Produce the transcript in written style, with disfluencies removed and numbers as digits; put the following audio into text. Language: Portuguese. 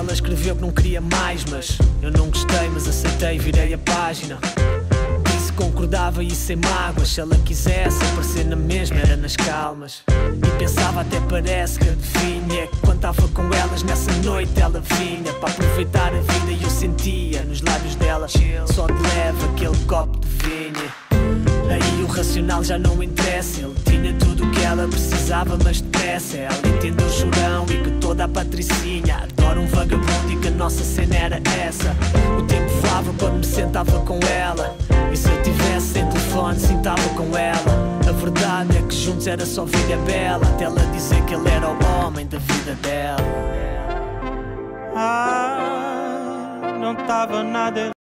ela escreveu que não queria mais, mas eu não gostei, mas aceitei, virei a página. Disse que concordava e sem mágoas. Se ela quisesse aparecer na mesma, era nas calmas. E pensava, até parece que adivinha, que quando estava com elas nessa noite ela vinha para aproveitar a vida, e eu sentia nos lábios dela só de leve aquele copo de vinho. Aí o racional já não interessa. Ele tinha tudo o que ela precisava, mas depressa. Ela entendeu o chorão e que toda a patricinha adora um vagabundo e que a nossa cena era essa. O tempo voava quando me sentava com ela, e se eu tivesse sem telefone sentava com ela. A verdade é que juntos era só vida bela, até ela dizer que ele era o homem da vida dela. Não tava nada